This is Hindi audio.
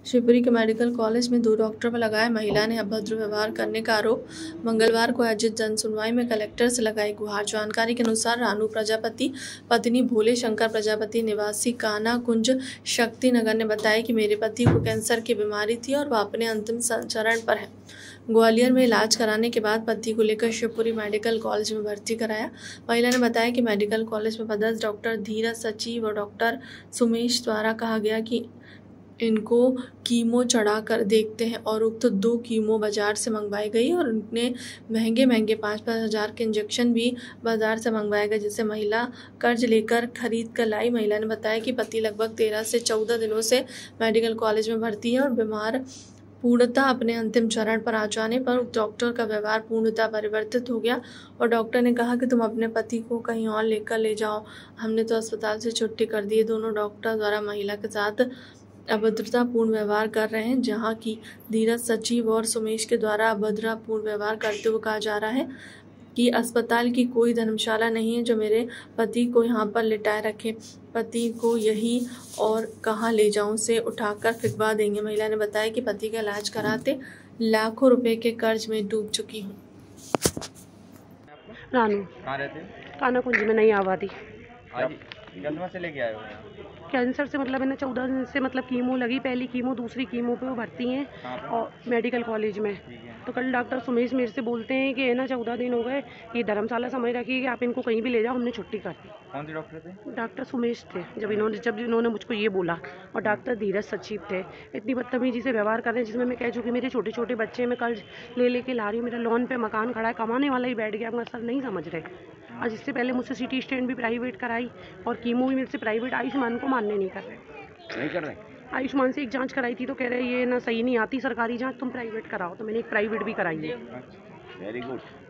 शिवपुरी के मेडिकल कॉलेज में 2 डॉक्टर पर लगाया महिला ने अभद्र व्यवहार करने का आरोप। मंगलवार को आयोजित जनसुनवाई में कलेक्टर से लगाई गुहार। जानकारी के अनुसार रानू प्रजापति पत्नी भोले शंकर प्रजापति निवासी काना कुंज शक्ति नगर ने बताया कि मेरे पति को कैंसर की बीमारी थी और वह अपने अंतिम चरण पर है। ग्वालियर में इलाज कराने के बाद पति को लेकर शिवपुरी मेडिकल कॉलेज में भर्ती कराया। महिला ने बताया कि मेडिकल कॉलेज में पदस्थ डॉक्टर धीरज सचिव और डॉक्टर सुमेश द्वारा कहा गया कि इनको कीमो चढ़ा कर देखते हैं और उक्त 2 कीमो बाजार से मंगवाई गई और उन्हें महंगे 5-5 हज़ार के इंजेक्शन भी बाजार से मंगवाए गए, जिसे महिला कर्ज लेकर खरीद कर लाई। महिला ने बताया कि पति लगभग 13 से 14 दिनों से मेडिकल कॉलेज में भर्ती है और बीमार पूर्णतः अपने अंतिम चरण पर आ जाने पर डॉक्टर का व्यवहार पूर्णतः परिवर्तित हो गया और डॉक्टर ने कहा कि तुम अपने पति को कहीं और लेकर ले जाओ, हमने तो अस्पताल से छुट्टी कर दी है। दोनों डॉक्टर द्वारा महिला के साथ अभद्रतापूर्ण व्यवहार कर रहे हैं, जहां की धीरज सचिव और सुमेश के द्वारा अभद्रतापूर्ण व्यवहार करते हुए कहा जा रहा है कि अस्पताल की कोई धर्मशाला नहीं है जो मेरे पति को यहां पर लिटाए रखे। पति को यही और कहां ले जाऊं से उठाकर फिकवा देंगे। महिला ने बताया कि पति का इलाज कराते लाखों रुपए के कर्ज में डूब चुकी हूँ। रानू काना कुंज में नहीं आबादी से लेके आए हो? कैंसर से मतलब मैंने 14 दिन से मतलब कीमो लगी, पहली कीमो दूसरी कीमो पे वो भर्ती हैं और मेडिकल कॉलेज में। तो कल डॉक्टर सुमेश मेरे से बोलते हैं कि है ना 14 दिन हो गए, ये धर्मशाला समझ रखी कि आप इनको कहीं भी ले जाओ, हमने छुट्टी कर दी। कौन से डॉक्टर थे? डॉक्टर सुमेश थे जब इन्होंने मुझको ये बोला, और डॉक्टर धीरज सचिव थे। इतनी बदतमीजी से व्यवहार कर रहे हैं जिसमें मैं कह चुकी मेरे छोटे छोटे बच्चे मैं कर्ज लेके ला रही हूँ, मेरा लोन पे मकान खड़ा है, कमाने वाला ही बैठ गया, मगर सर नहीं समझ रहे। आज इससे पहले मुझसे CT स्कैन भी प्राइवेट कराई और कीमो भी मेरे से प्राइवेट, आयुष्मान को मान्य नहीं कर रहे। आयुष्मान से एक जांच कराई थी तो कह रहे ये ना सही नहीं आती सरकारी जांच, तुम प्राइवेट कराओ, तो मैंने एक प्राइवेट भी कराई है। Very good.